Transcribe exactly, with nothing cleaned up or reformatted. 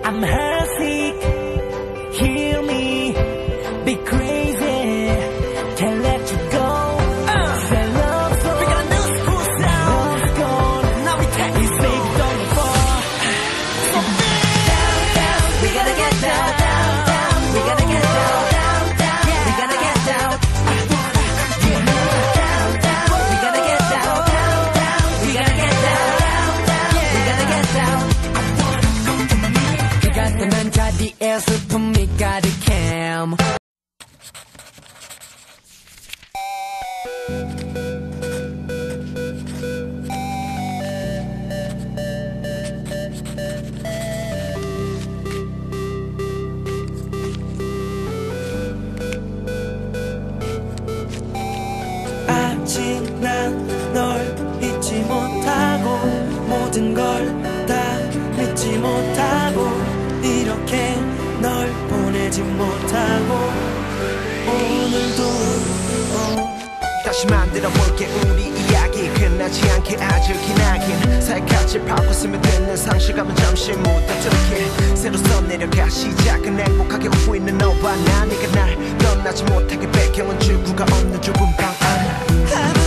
I'm heartsick, heal me, be crazy, can't let you go. Uh, Say love so we got a new school sound. Love's gone, now we can't be safe, don't fall. So down, down, we gotta get down, down, down, we gotta get down, down, down, we gotta get down. Down, down, we gotta get down, down, down, we gotta get down, down, down, we gotta get down. 그같으면 자리에 슬픔이 가득함. 아직 난 널 잊지 못하고 모든 걸 다 믿지 못하고 이렇게 널 보내지 못하고 오늘도 어. 다시 만들어 볼게 우리 이야기 끝나지 않게 아주 기나긴 살갗을 바꿨으면 되는 상실감은 잠시 묻어두게 새로 써내려가 시작은 행복하게 웃고 있는 너와 나 네가 날 떠나지 못하게 배경은 출구가 없는 좁은 방 안에